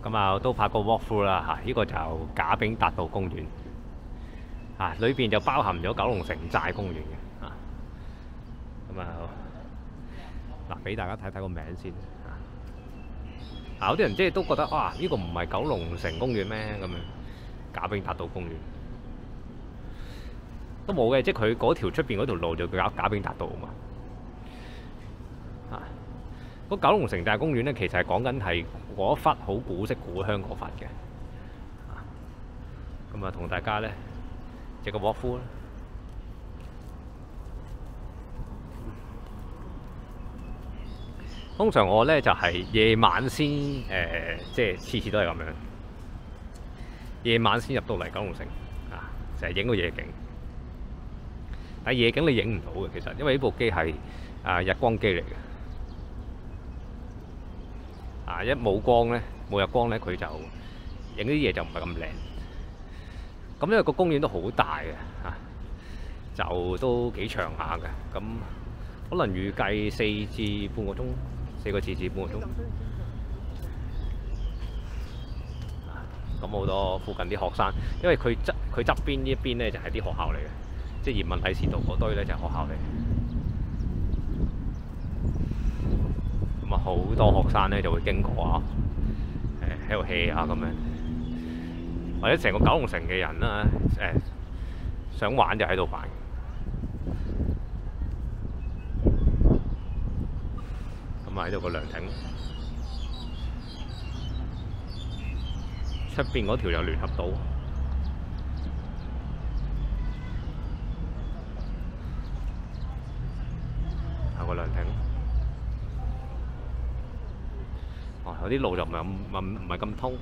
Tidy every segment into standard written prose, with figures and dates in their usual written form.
咁啊都拍個 walkthrough 啦嚇，呢個就賈炳達道公園啊，裏邊就包含咗九龍城寨公園嘅啊。咁啊嗱，俾大家睇睇個名先啊。有啲人即係都覺得哇，呢個唔係九龍城公園咩咁樣？賈炳達道公園都冇嘅，即係佢嗰條出邊嗰條路就叫賈炳達道啊嘛。啊，嗰九龍城寨公園咧，其實係講緊係嗰一忽好古色古香嗰忽嘅。咁啊，同大家咧借個 walkthrough啦。通常我咧就係夜晚先即係次次都係咁樣，夜晚先入到嚟九龍城啊，成日影個夜景。但係夜景你影唔到嘅，其實因為呢部機係日光機嚟嘅。一冇光咧，冇日光咧，佢就影啲嘢就唔係咁靚。咁因為個公園都好大嘅就都幾長下嘅。咁可能預計4至半個鐘，4個字至半個鐘。咁好多附近啲學生，因為佢側邊呢一邊咧就係啲學校嚟嘅，即係葉問啟善道嗰堆咧就係學校嚟嘅。咁啊，好多學生咧就會經過啊，喺度 hea 下咁樣，或者成個九龍城嘅人啦，想玩就喺度玩。咁啊喺度個涼亭，出邊嗰條有聯合道，有個涼亭。有啲路就唔係咁通。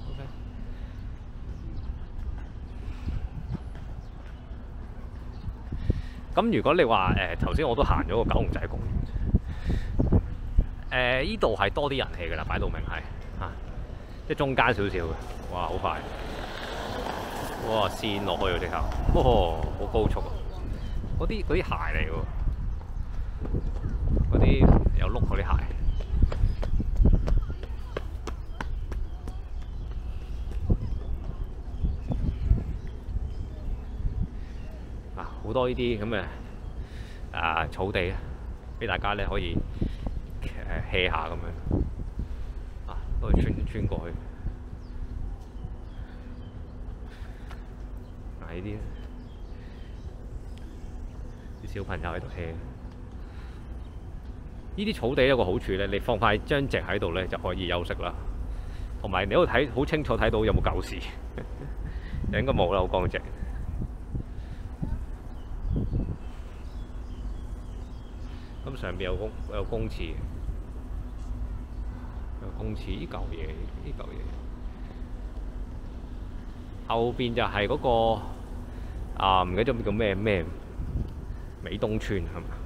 咁如果你話頭先我都行咗個九龍仔公園，依度係多啲人氣㗎啦，擺到明係即係中間少少嘅。哇，好快！哇，跣落去喎直頭，好高速啊！嗰啲鞋嚟喎，嗰啲有碌嗰啲鞋。好多呢啲咁嘅草地啊，俾大家咧可以hea下咁樣都可以穿過去。呢啲小朋友喺度 hea。呢啲草地有個好處咧，你放塊張席喺度咧就可以休息啦。同埋你喺度睇好清楚睇到有冇舊事，應該冇啦，好乾淨。咁上邊有公廁，有公廁呢嚿嘢，後邊就係嗰個唔記得咗叫咩美東村係嘛？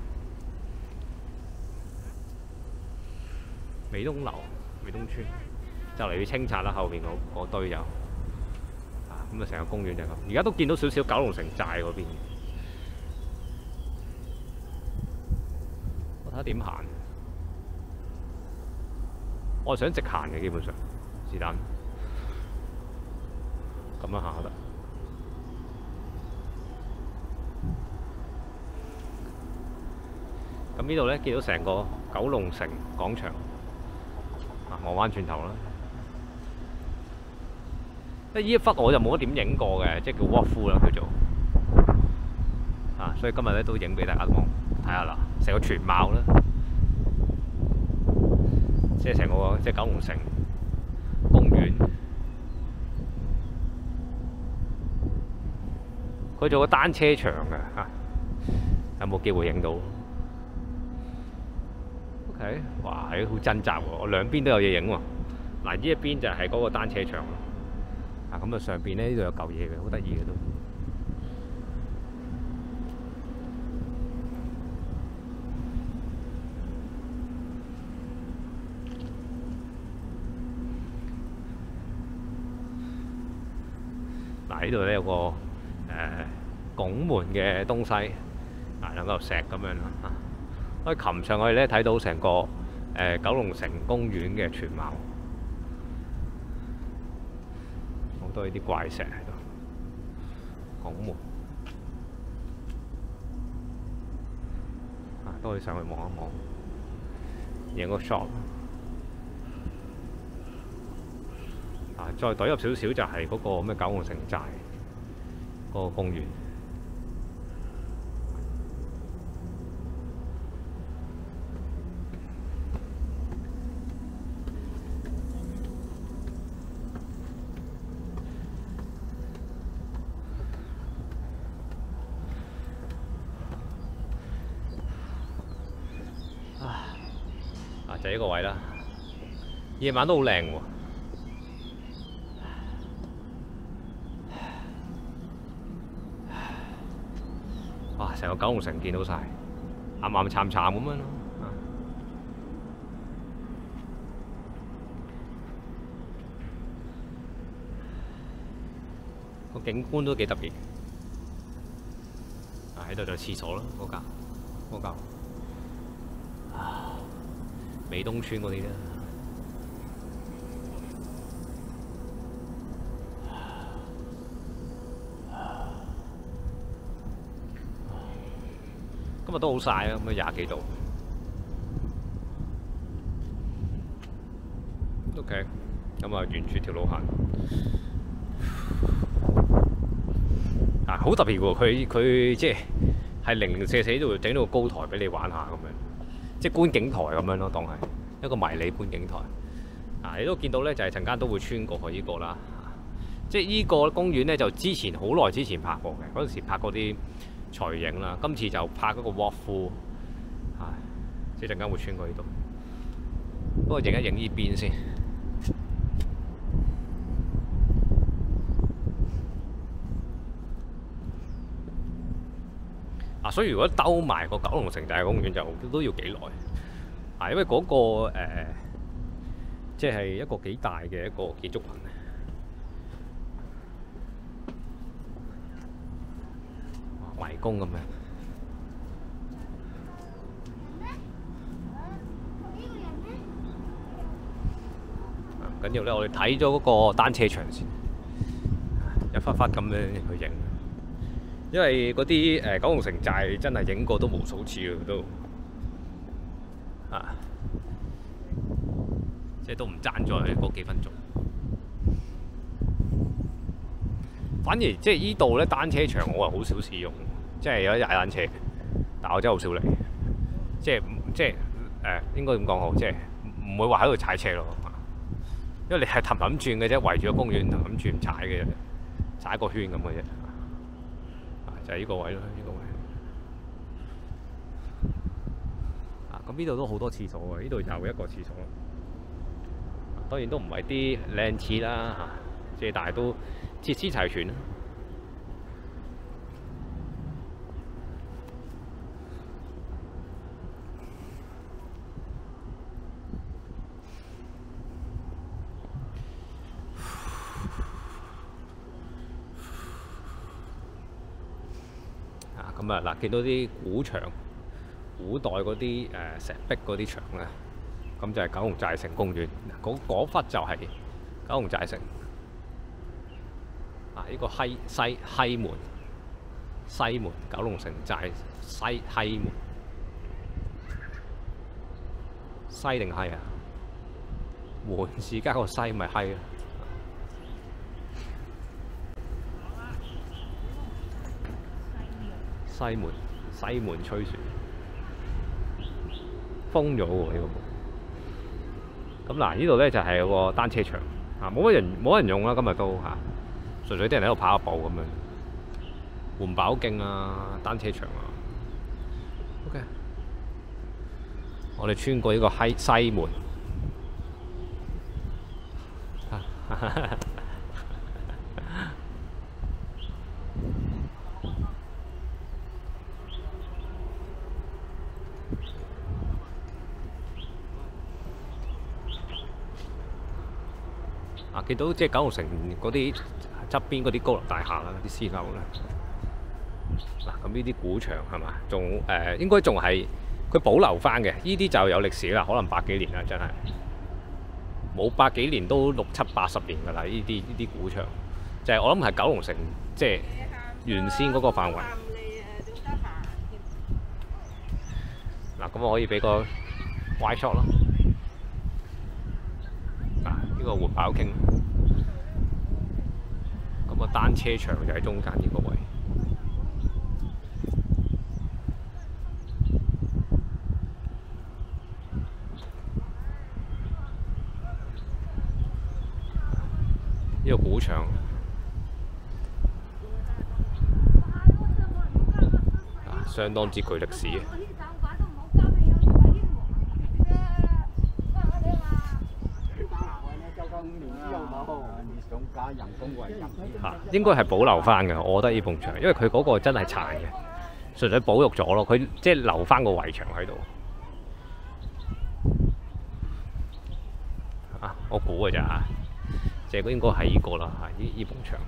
美東樓、美東村就嚟要清拆啦，後邊嗰堆就咁啊，成個公園就係咁。而家都見到少少九龍城寨嗰邊。睇下點行，我係想直行嘅，基本上是但咁樣行得。咁呢度咧見到成個九龍城廣場望翻轉頭啦。即係呢一忽我就冇乜點影過嘅，即係叫 walkthrough 啦，叫做所以今日咧都影俾大家望睇下啦。成個全貌啦，即係成個即係九龍城公園，佢做個單車場嘅有冇機會影到 ？OK， 哇，係好掙扎喎，我兩邊都有嘢影喎。嗱，呢一邊就係嗰個單車場咁啊上邊咧呢度有嚿嘢嘅，好得意嘅都。呢度咧有個拱門嘅東西，兩嚿石咁樣啦，可以擒上去咧睇到成個九龍城公園嘅全貌。 都係啲怪石喺度。拱門啊，都可以上去望一望，影個 shot。啊，再懟入少少就係嗰個咩九龍城寨嗰個公園。就係呢個位啦，夜晚都好靚喎。哇！成個九龍城見到晒，暗暗慘慘咁樣咯。個景觀都幾特別。啊，喺度就廁所啦，嗰間。美東村嗰啲啦，今日都好曬啊！咁啊20幾度。OK， 咁啊沿住條路行，啊好特別喎！佢即係零零舍舍度整到個高台俾你玩下咁樣。即係觀景台咁樣咯，當係一個迷你觀景台。啊，你都見到咧，就係陣間都會穿過去呢個啦。即係呢個公園咧，就之前好耐之前拍過嘅，嗰陣時拍過啲財影啦。今次就拍嗰個 walk through，即係陣間會穿過呢度。不過影一影呢邊先。所以如果兜埋個九龍城寨公園就都要幾耐，因為嗰個即係一個幾大嘅一個建築群，迷宮咁樣。唔緊要咧，我哋睇咗嗰個單車場先，一忽忽咁樣去影。因為嗰啲九龍城寨真係影過都無數次啦，都即係都唔爭在嗰幾分鐘。反而即係依度咧單車場我係好少使用，即係有得踩單車，但我真係好少嚟。即係應該點講好？即係唔會話喺度踩車咯，因為你係氹氹轉嘅啫，圍住個公園氹氹轉踩嘅啫，踩一個圈咁嘅啫。就係呢個位咯，呢個位。咁呢度都好多廁所喎，呢度又一個廁所。當然都唔係啲靚廁啦，即係但係都設施齊全啦。咁啊嗱，見到啲古牆、古代嗰啲石壁嗰啲牆咧，咁就係九龍寨城公園。嗰忽就係九龍寨城。呢個西門九龍城寨西門，西定閪啊？門字加個西咪閪啊！西門吹船封咗喎呢個。咁嗱，呢度咧就係個單車場冇人用啦，今日都純粹啲人喺度跑下步咁樣，換跑徑啊，單車場啊。OK， 我哋穿過呢個西門。見到即係九龍城嗰啲側邊嗰啲高樓大廈啦，啲私樓啦。咁呢啲古牆係嘛？仲應該仲係佢保留翻嘅。呢啲就有歷史啦，可能100幾年啦，真係冇100幾年都60、70、80年㗎啦。呢啲古牆就係我諗係九龍城即係原先嗰個範圍。嗱，咁我可以俾個 wide shot 咯。嗱，呢個緩跑徑，咁個單車場就喺中間呢個位。呢個古場，相當之具歷史嘅。應該係保留翻嘅，我覺得呢埲牆，因為佢嗰個真係殘嘅，純粹保育咗咯。佢即係留翻個圍牆喺度。我估嘅咋，即係應該係呢個啦，呢埲牆。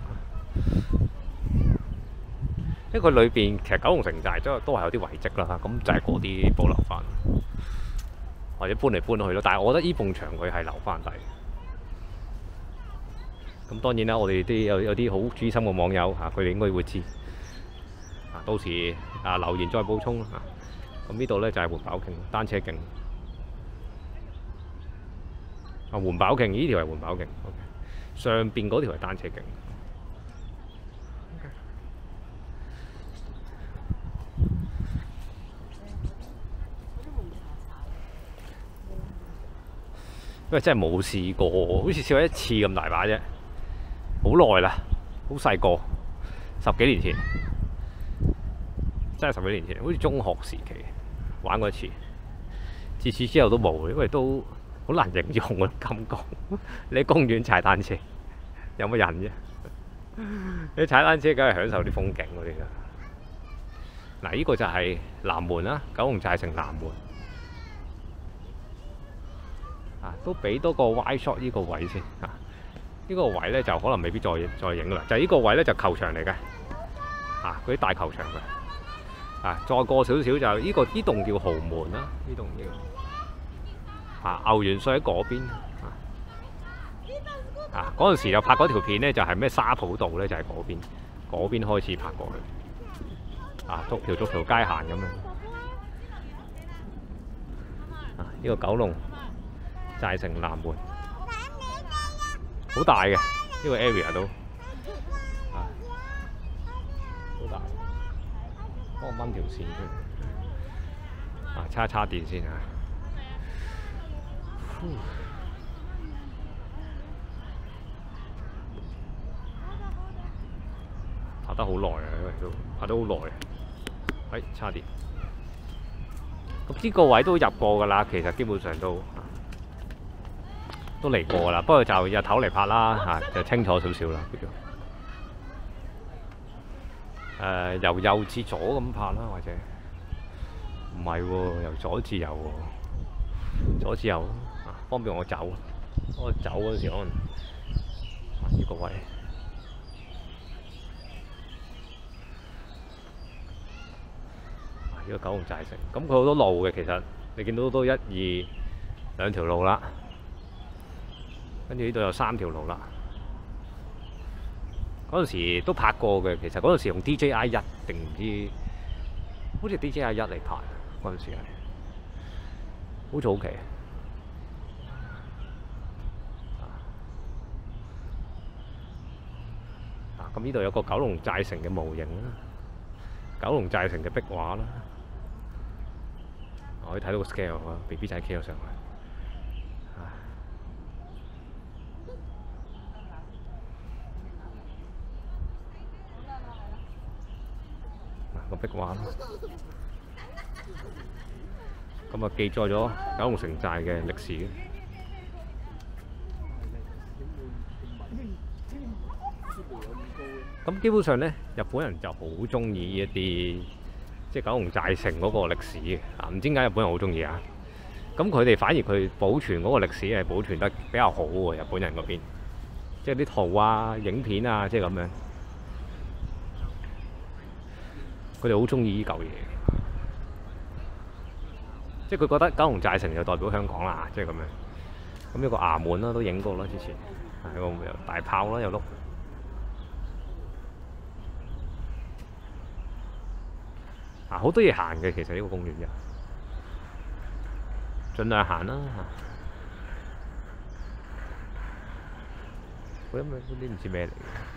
因為佢裏邊其實九龍城寨都係有啲遺跡啦，咁就係嗰啲保留翻，或者搬嚟搬去咯。但係我覺得呢埲牆佢係留翻低。咁當然啦，我哋啲有啲好資深嘅網友佢哋應該會知。到時留言再補充啦。咁呢度咧就係緩跑徑、單車徑。緩跑徑呢條係緩跑徑，上邊嗰條係單車徑。因為真係冇試過，好似試過一次咁大把啫，好耐啦，好細個，10幾年前，真係10幾年前，好似中學時期玩過一次，自此之後都冇，因為都好難形容嗰種感覺。你喺公園踩單車，有乜癮啫？你踩單車梗係享受啲風景嗰啲啦。嗱，呢個就係南門啦，九龍寨城南門。都俾多個 wide shot 呢個位先。呢個位咧就可能未必再影啦。就係呢個位咧就球場嚟嘅，嗰啲大球場嘅。再過少少就呢棟叫豪門啦，呢棟叫牛元帥喺嗰邊。嗰陣時就拍嗰條片咧，就係咩沙浦道咧，就係嗰邊開始拍過去。逐條街行咁樣。呢個九龍寨城南門好大嘅，呢個 area 都好大。幫我掹條線出嚟，叉電先拍得好耐因為都拍得好耐。叉電。咁呢個位都入過㗎啦，其實基本上都嚟過㗎啦，不過就日頭嚟拍啦，就清楚少少啦，叫做由右至左咁拍啦，或者唔係喎，由左至右喎，左至右方便我走。我走嗰陣時可能呢個位。呢個九龍寨城，咁佢好多路嘅，其實你見到都2、2條路啦。跟住呢度有3條路啦。嗰陣時都拍過嘅，其實嗰陣時用 DJI 1定唔知，好似 DJI 1嚟拍嗰陣時係，好早期。咁呢度有個九龍寨城嘅模型啦，九龍寨城嘅壁畫啦，可以睇到個 scale 啊 ，BB 仔 scale 上去。個壁畫啦，咁記載咗九龍城寨嘅歷史。咁基本上呢，日本人就好中意一啲即係九龍寨城嗰個歷史嘅。唔知點解日本人好中意啊？咁佢哋反而佢保存嗰個歷史係保存得比較好喎，日本人嗰邊，即係啲圖啊、影片啊，即係咁樣。佢哋好中意呢嚿嘢，即係佢覺得九龍寨城就代表香港啦，即係咁樣。咁有個衙門啦，都影過啦，之前有個大炮啦，有碌。 啊，好多嘢行嘅，其實呢個公園就盡量行啦。嗰啲唔知咩嚟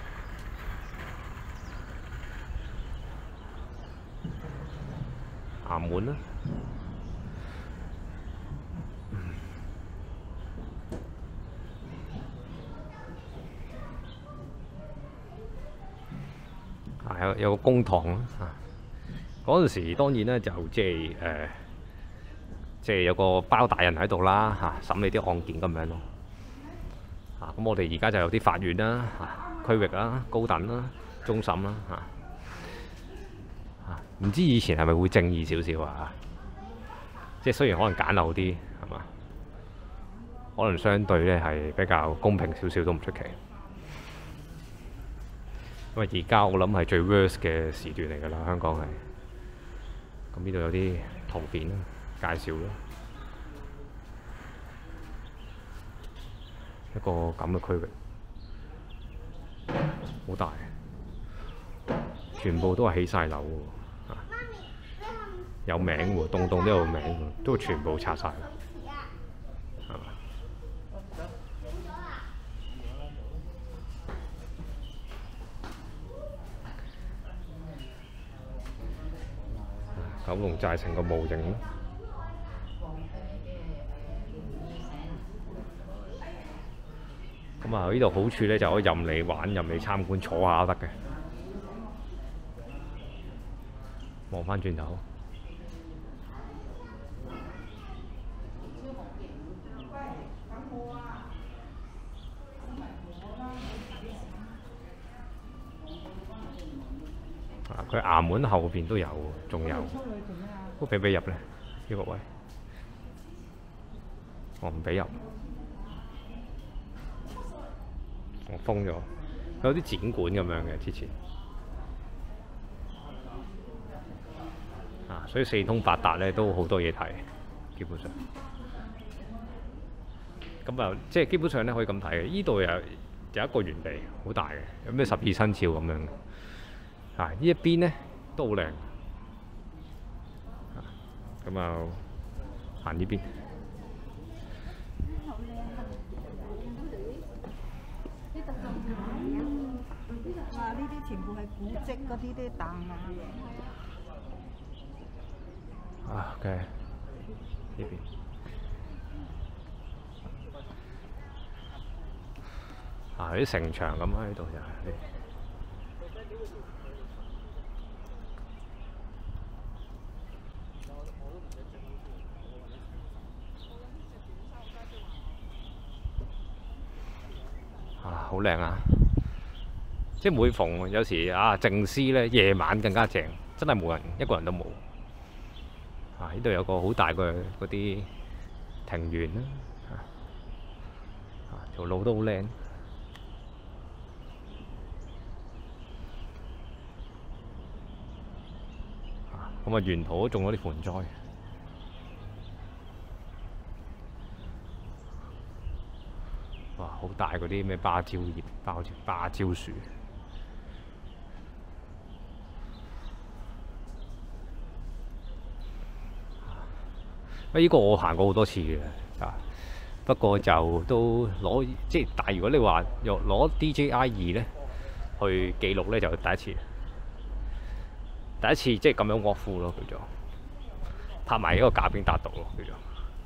嘅，岩門啦。有個公堂啦。嗰陣時當然咧就即係有個包大人喺度啦，審理啲案件咁樣咯。咁我哋而家就有啲法院啦、區域啦、高等啦、終審啦。唔知以前係咪會正義少少啊？即係雖然可能簡陋啲係嘛，可能相對咧係比較公平少少都唔出奇。因為而家我諗係最 worst 嘅時段嚟㗎啦，香港係。咁呢度有啲圖片啦，介紹啦，一個咁嘅區域，好大，全部都係起晒樓喎，有名喎，棟棟都有名喎，都全部拆晒啦，係嘛？九龍寨城個模型咯。咁啊，呢度好處咧就可以任你玩、任你參觀、坐下都得嘅。望翻轉頭，佢岩門後邊都有，仲有，都俾唔俾入咧？呢個位，我唔俾入。我封咗，有啲展館咁樣嘅之前，所以四通八達咧都好多嘢睇，基本上。咁啊，即係基本上咧可以咁睇嘅。依度有一個園地，好大嘅，有咩12生肖咁樣。呢一邊咧都好靚。咁啊，行呢邊。 呢啲全部係古蹟嗰啲凳啊。 OK， 呢邊。啲城牆咁喺度就係。好靚啊！即係每逢有時靜思咧，夜晚更加正，真係冇人，一個人都冇。呢度有個好大嘅嗰啲庭園啦，條路都好靚。咁沿途都種咗啲盆栽。哇！好大嗰啲咩芭蕉葉、芭蕉樹。呢個我行過好多次嘅，不過就都攞即係，但係如果你話攞 DJI-2咧去記錄咧，就第一次。第一次即係咁樣 walk through 咯，叫做拍埋一個賈炳達道咯，叫做。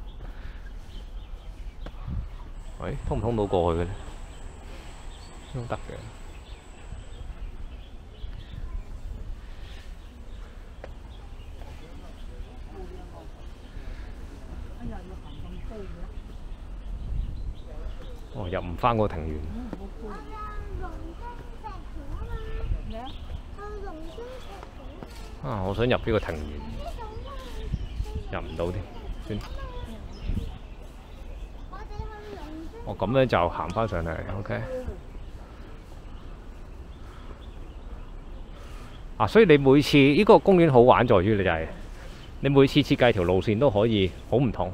喂，通唔通到過去嘅咧？都得嘅。入唔返個庭園。我想入呢個庭園，入唔到添，算。我咁樣就行返上嚟 ，OK。所以你每次呢個公園好玩在於你就係，你每次設計條路線都可以好唔同。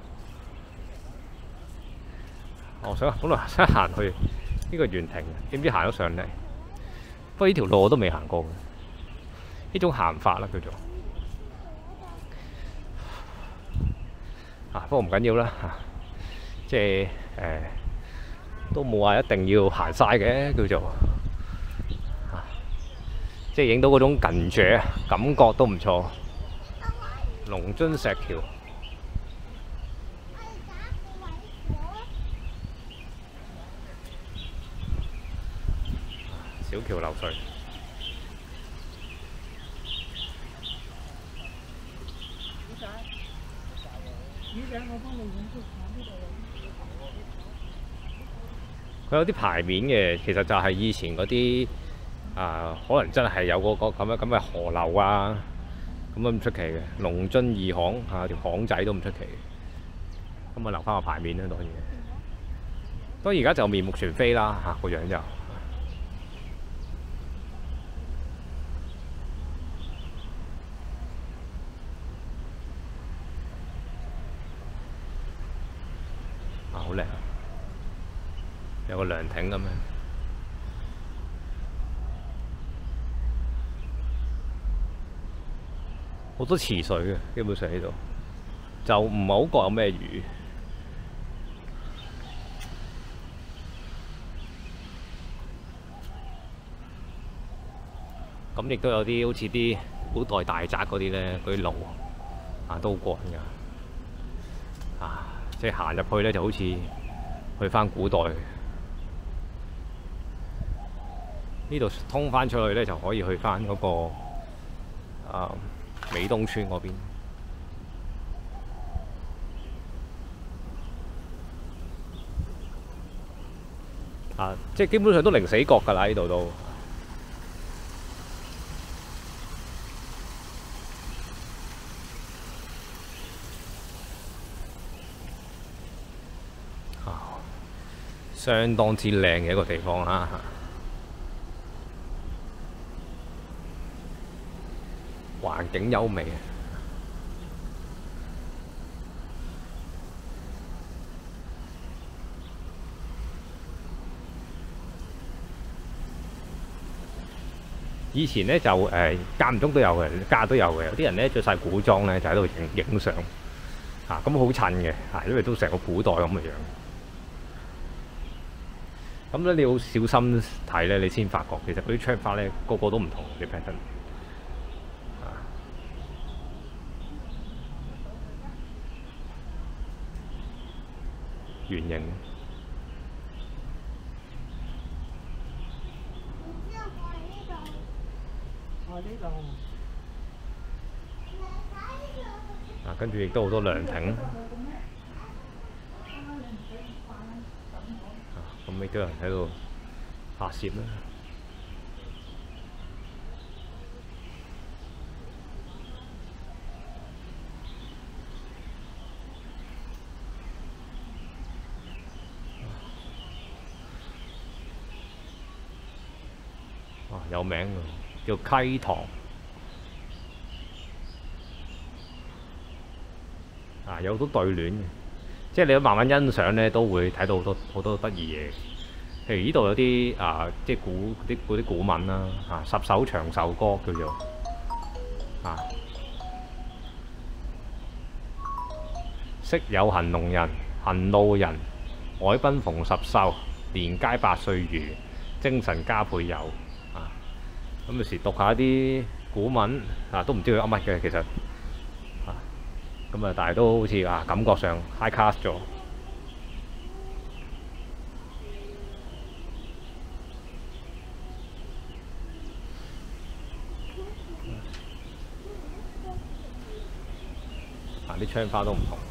我本來想行去呢個園庭，點知行咗上嚟。不過呢條路我都未行過嘅，呢種行法啦叫做。 不過唔緊要啦，即係都冇話一定要行晒嘅，叫做即係影到嗰種近住感覺都唔錯。龍津石橋，小橋流水。佢有啲牌面嘅，其實就係以前嗰啲可能真係有個咁嘅河流啊，咁唔出奇嘅。龍津二巷條巷仔都唔出奇嘅，咁留翻個牌面啦，當然。當然而家就面目全非啦，個樣就好靚，有個涼亭咁樣。好多池水嘅，基本上呢度就唔係好覺有咩魚。咁亦都有啲好似啲古代大宅嗰啲咧，嗰啲路都好過癮㗎。即係行入去咧，就好似去返古代。呢度通返出去咧，就可以去返嗰個美東村嗰邊。即係基本上都零死角㗎啦，呢度都。相當之靚嘅一個地方啦。環境優美。以前呢，就間唔中都有嘅，家都有嘅。有啲人呢，着晒古裝呢，就喺度影相。咁好襯嘅，因為都成個古代咁嘅樣。咁咧你要小心睇咧，你先發覺其實嗰啲窗花咧個個都唔同嘅 pattern。圓形。跟住亦都好多涼亭。咁亦都有人喺度拍攝啦。有名㗎，叫溪塘。有好多對聯嘅，即係你慢慢欣賞咧，都會睇到好多得意嘢。譬如呢度有啲即係嗰啲古文啦，十首長壽歌叫做昔有行農人，行路人，海濱逢十秀，年皆百歲餘，精神加倍有。咁有時讀下啲古文都唔知佢噏乜嘅，其實咁但係都好似感覺上 high class 咗。啲窗花都唔同。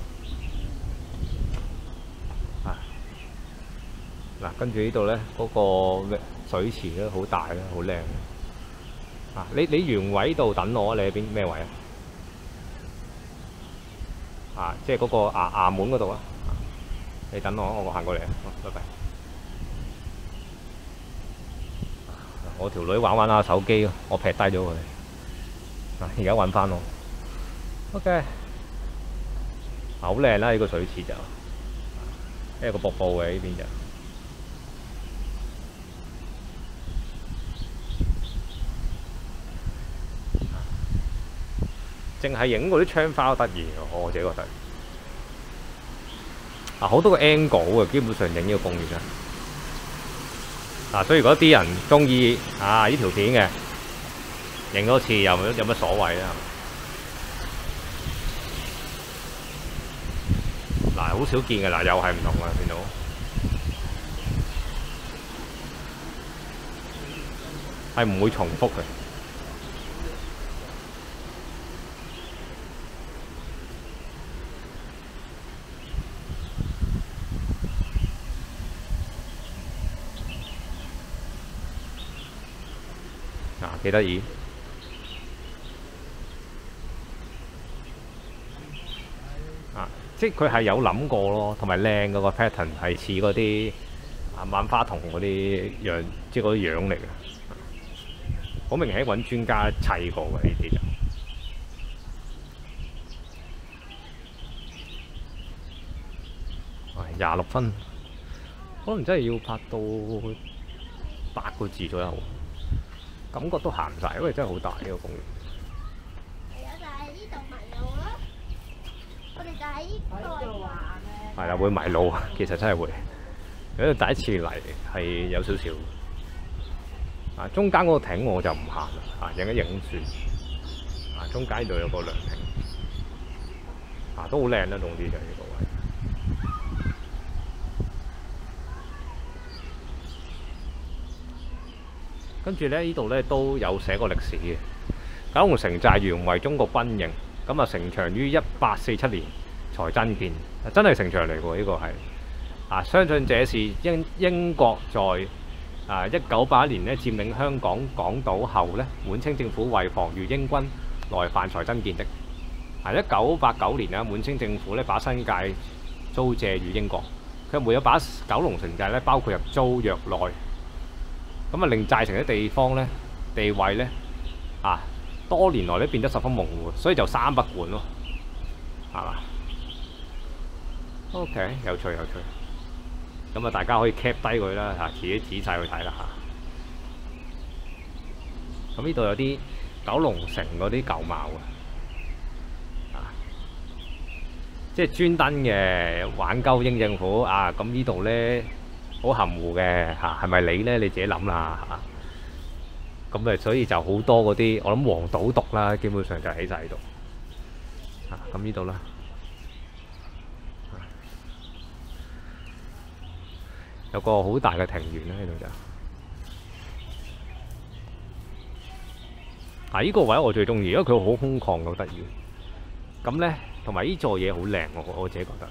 跟住呢度咧，嗰個水池咧好大咧，好靚。你原位度等我，你喺邊咩位即係嗰個衙門嗰度啊！你等我行過嚟。拜拜。我條女玩下手機，我劈低咗佢。而家揾翻我。OK。好靚啦！呢個水池就，一個瀑布嘅呢邊就。淨係影嗰啲窗花都得意，我自己覺得。 好多個 angle 嘅，基本上影呢個公園啊。所以如果啲人中意呢條片嘅，影多次有乜所謂啊？嗱，好少見嘅嗱，又係唔同啊，見到。係唔會重複嘅。幾得意。即係佢係有諗過咯，同埋靚嗰個 pattern 係似嗰啲萬花筒嗰啲樣，即係嗰啲樣嚟嘅。好明顯揾專家砌過嘅呢啲就。26分，可能真係要拍到8個字左右，感覺都行唔晒，因為真係好大呢個公園。 係啊，就係呢度迷路咯。我哋就喺呢度玩嘅。 係啦，會迷路啊，其實真係會。因為第一次嚟係有少少。中間嗰個艇我就唔行啦，影一影算。中間呢度有個涼亭，都好靚啦，總之就係呢個位。跟住咧，呢度咧都有寫過歷史嘅。九龍城寨原為中國軍營，咁啊成長於1847年才增建，真係城牆嚟喎，呢個係。相信這是英國在1981年咧佔領香港港島後咧，滿清政府為防禦英軍來犯才增建的。1989年咧，滿清政府咧把新界租借予英國，佢沒有把九龍城寨咧包括入租約內。咁令寨城嘅地位咧多年來咧變得十分模糊，所以就三不管咯，係嘛 ？OK， 有趣。咁大家可以 cap 低佢啦，自己仔細去睇啦嚇。咁呢度有啲九龍城嗰啲舊貌即係專登嘅玩鳩英政府咁呢度咧。好含糊嘅係咪你咧？你自己諗啦咁所以就好多嗰啲我諗黃賭毒啦，基本上就喺晒喺度咁呢度啦，有個好大嘅庭園啦，呢度就呢個位我最中意，因為佢好空曠，好得意。咁咧，同埋呢座嘢好靚，我自己覺得。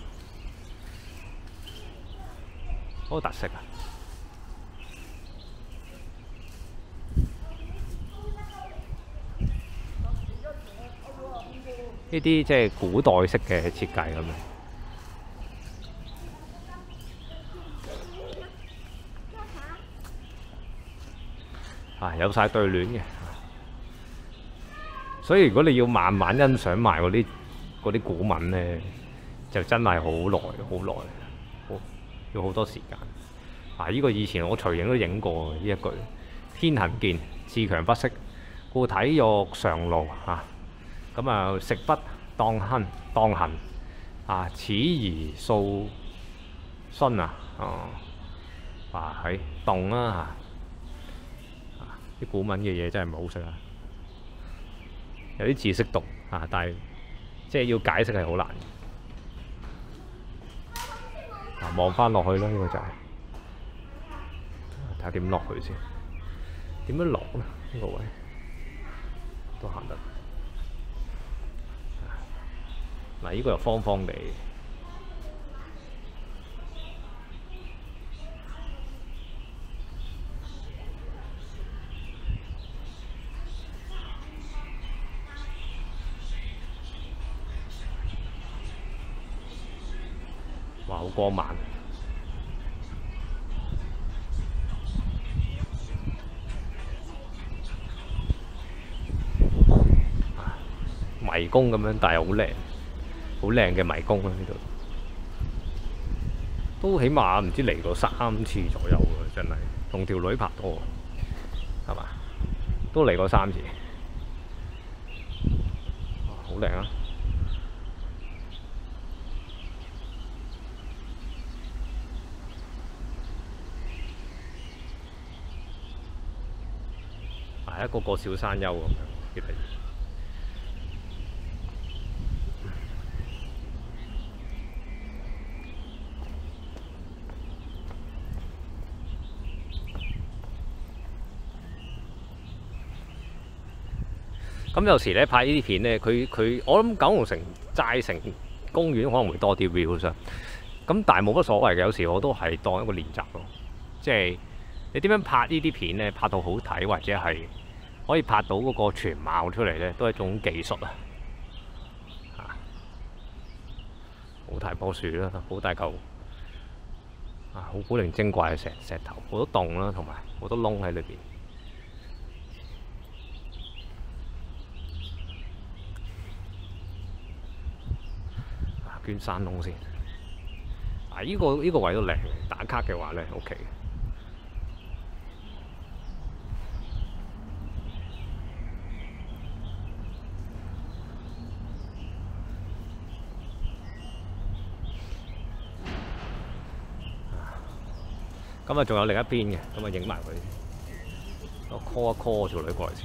好特色呢啲即係古代式嘅設計咁有晒對聯嘅，所以如果你要慢慢欣賞埋嗰啲古文咧，就真係好耐。要好多時間。呢個以前我隨影都影過呢一句：天行健，自強不息，故體育常勞咁食不當行此而數殉喺動啦啲古文嘅嘢真係唔好識有啲字識讀但係即係要解釋係好難。望翻落去啦，呢個就係睇下點落去先，點樣落咧？呢個位都行得。呢個又方方地，哇！好光猛。迷宮咁樣，但係好靚嘅迷宮啦！呢度都起碼唔知嚟過3次左右喎，真係同條女拍拖，係嘛？都嚟過3次，好靚啊！ 一個個小山丘咁樣，幾得意。咁有時咧拍呢啲片咧，我諗九龍城寨城公園可能會多啲 views 啊。咁但係冇乜所謂嘅，有時我都係當一個練習咯。即係你點樣拍呢啲片咧，拍到好睇或者係可以拍到嗰個全貌出嚟咧，都係一種技術啊。好大棵樹啦，好大嚿好古靈精怪嘅石頭，好多洞啦，同埋好多窿喺裏邊。捐山窿先。呢個位都靚，打卡嘅話咧 OK。咁啊，仲有另一邊嘅，咁啊影埋佢。我 call 一 call 條女過嚟先。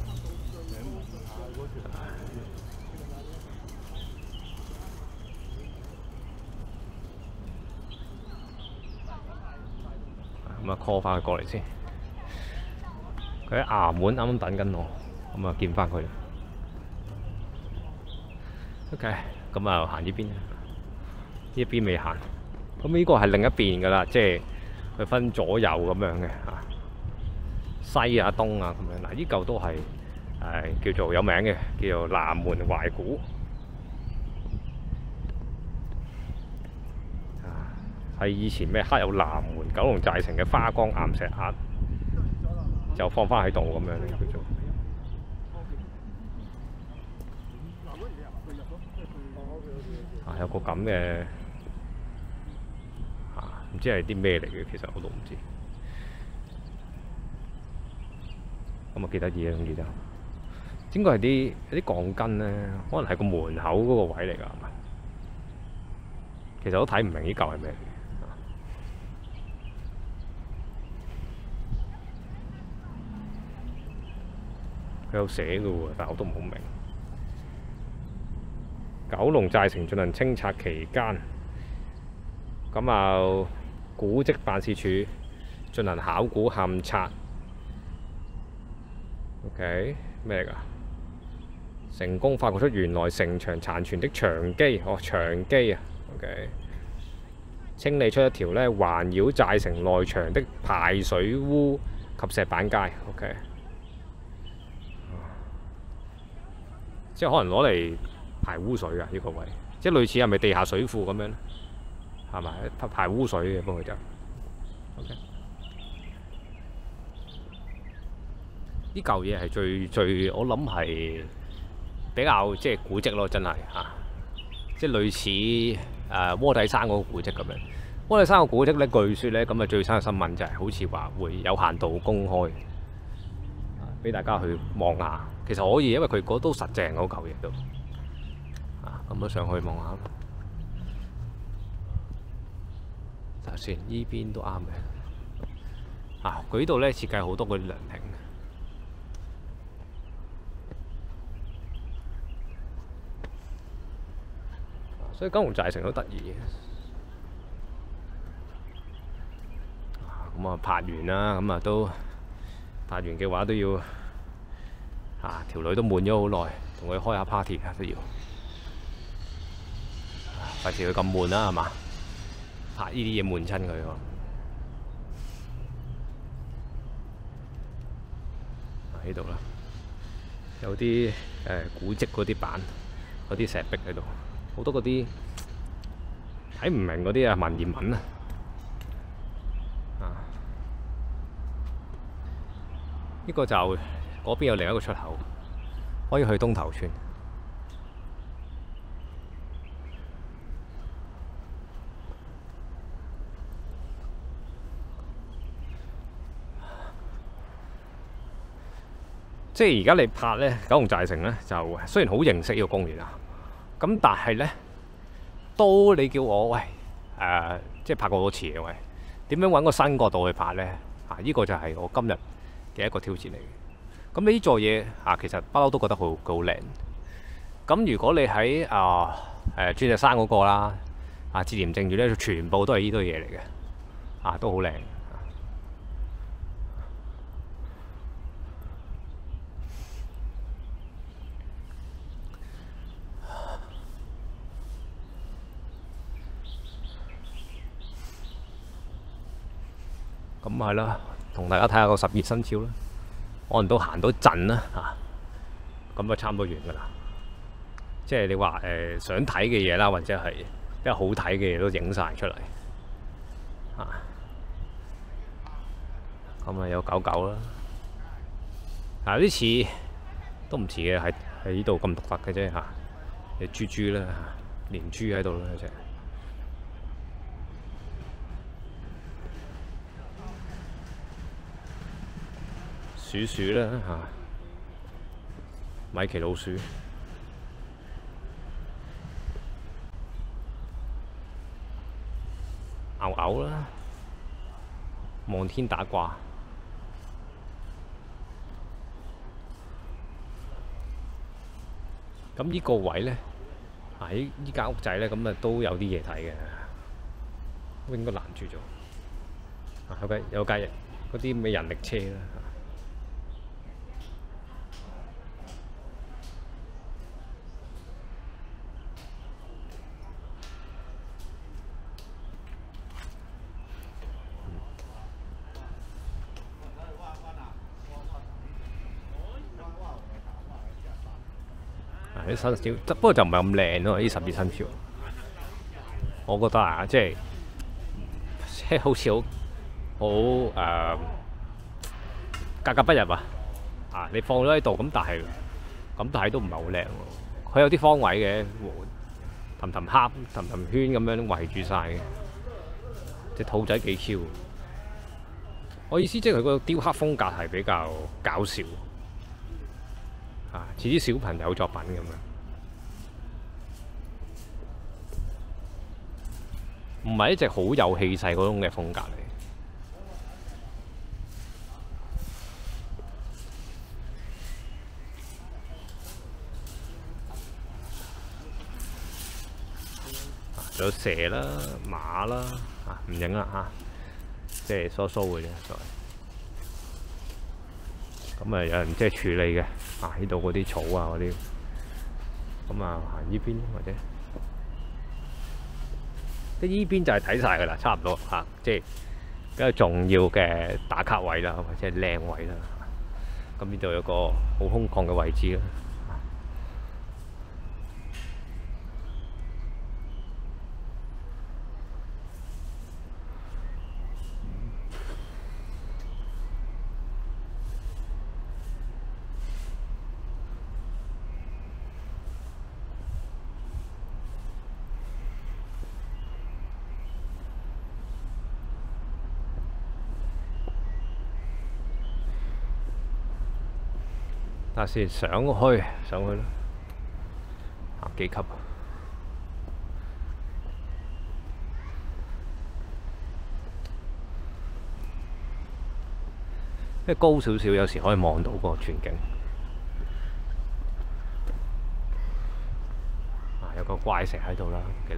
咁啊 call 翻佢過嚟先。佢喺衙門啱啱等緊我，咁啊見翻佢。OK， 咁啊行呢邊，呢一邊未行。咁呢個係另一邊㗎啦，即係佢分左右咁樣嘅西啊東啊咁樣。嗱，呢嚿都係叫做有名嘅，叫做南門懷古。係以前咩刻有南門九龍寨城嘅花崗岩石刻，就放翻喺度咁樣叫做。有個咁嘅唔知係啲咩嚟嘅，其實我都唔知。咁啊幾得意啊，總之就應該係啲鋼筋咧，可能係個門口嗰個位嚟㗎，係咪？其實都睇唔明呢嚿係咩嚟。佢有寫嘅喎，但我都唔好明。九龍寨城進行清拆期間，咁啊古蹟辦事處進行考古勘測。OK， 咩嚟㗎？成功發掘出原來城牆殘存的牆基，牆基啊。OK， 清理出一條咧環繞寨城內牆的排水污及石板街。OK。即係可能攞嚟排污水㗎呢個位，即係類似係咪地下水庫咁樣咧？係咪排污水嘅幫佢就 OK。呢嚿嘢係最我諗係比較即係古蹟咯，真係即係類似窩底山嗰個古蹟咁樣。窩底山個古蹟咧，據說咧咁啊最新嘅新聞就係好似話會有限度公開，俾大家去望下。其實可以，因為佢嗰都實淨嗰嚿嘢都，咁都上去望下。睇下先，呢邊都啱嘅。佢呢度咧設計好多嗰啲涼亭，所以九龍寨城都得意嘅。咁啊拍完啦，咁啊都拍完嘅話都要。條女都悶咗好耐，同佢開下 party 都要，費事佢咁悶啦，係嘛？拍呢啲嘢悶親佢喎。呢度啦，有啲古蹟嗰啲板，嗰啲石壁喺度，好多嗰啲睇唔明嗰啲文言文啊。呢個就嗰邊有另一個出口，可以去東頭村。即係而家你拍咧九龍寨城咧，就雖然好認識呢個公園啊，咁但係咧都你叫我喂即係拍過好多次嘅喂，點樣揾個新角度去拍咧？呢個就係我今日嘅一個挑戰嚟嘅。 咁呢座嘢其實不嬲都覺得好靚。咁如果你喺鑽石山嗰個啦，志蓮淨月咧，全部都係呢堆嘢嚟嘅，都好靚。咁係啦，同大家睇下個12生肖啦，可能都行到陣啦咁就差唔多完噶啦。即係你話想睇嘅嘢啦，或者係比較好睇嘅嘢都影晒出嚟咁啊有狗狗啦，有啲似都唔似嘅，喺呢度咁獨特嘅啫有豬豬啦，連豬喺度啦隻。鼠啦米奇老鼠，牛啦，望天打卦，咁呢個位咧喺呢間屋仔咧，咁啊都有啲嘢睇嘅，應該攔住咗有架嗰啲咩人力車啦。啲生肖，不過就唔係咁靚咯。呢12生肖，我覺得即係好似好格格不入你放咗喺度咁，但係都唔係好靚喎。佢有啲方位嘅，氹圈咁樣圍住晒嘅。隻兔仔幾 Q。我意思即係佢個雕刻風格係比較搞笑。似啲小朋友作品咁樣，唔係一隻好有氣勢嗰種嘅風格嚟。仲有蛇啦、馬啦，唔影啦即係疏疏嘅啫。咁有人即係處理嘅，呢度嗰啲草嗰啲，咁行呢邊或者，呢邊就係睇晒㗎啦，差唔多即係比較重要嘅打卡位啦，或者係靚位啦。咁呢度有個好空曠嘅位置啦。睇下先，上去啦，幾級？因為高少少，有時可以望到個全景。有個怪石喺度啦，幾靚。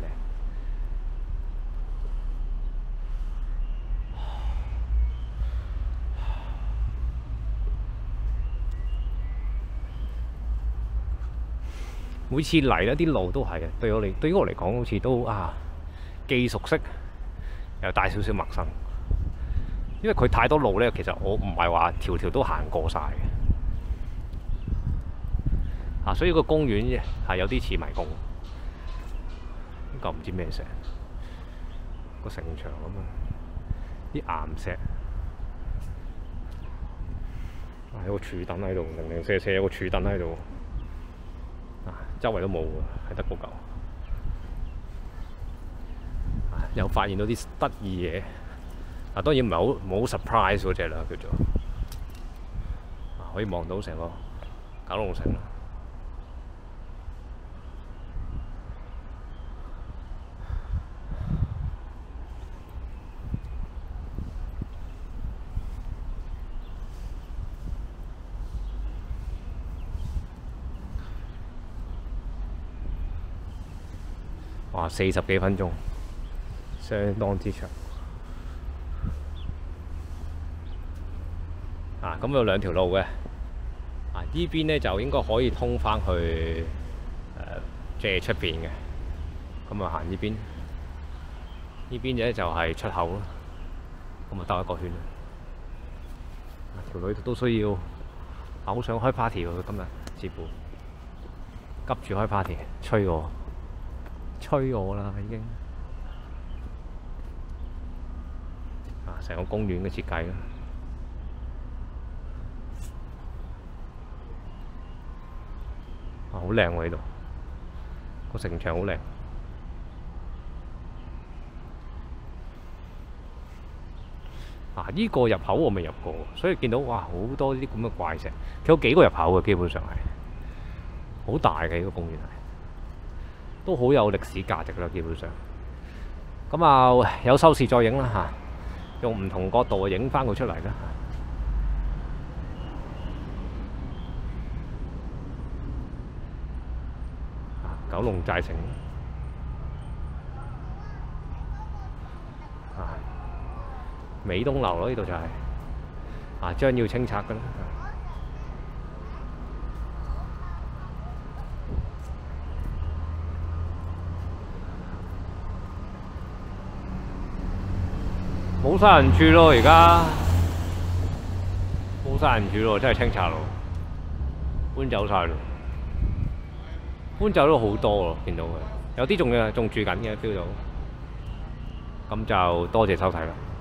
每次嚟呢啲路都係嘅，對於我嚟講，好似都既熟悉又帶少少陌生。因為佢太多路咧，其實我唔係話條條都行過晒嘅。所以個公園係有啲似迷宮。呢個唔知咩石，個城牆咁啲岩石。有個柱墩喺度，零零舍舍有個柱墩喺度。周圍都冇喎，係得嗰嚿。又發現到啲得意嘢。當然唔係好 surprise 嗰隻啦，叫做可以望到成個九龍城啦。 哇，40幾分鐘，相當之長。啊，咁有2條路嘅。啊，呢邊呢就應該可以通返去即係出邊嘅。咁啊，行呢邊，呢邊咧就係出口咯。咁啊，兜一個圈。條女都需要，好想開 party 喎！今日似乎急住開 party， 催我啦已經。啊，成個公園嘅設計啦，啊好靚喎呢度，個城牆好靚。啊！呢個入口我未入過，所以見到哇好多啲咁嘅怪石，佢有幾個入口嘅，基本上係好大嘅呢個公園係，都好有歷史價值啦，基本上。咁啊有收視再影啦嚇，用唔同角度影翻佢出嚟啦。九龍寨城。美東樓咯，呢度就係啊，將要清拆㗎啦。冇晒人住咯，而家冇晒人住咯，真係清拆咯，搬走晒咯，搬走咗好多咯，見到佢有啲仲住緊嘅 feel 到，咁就多謝收睇啦。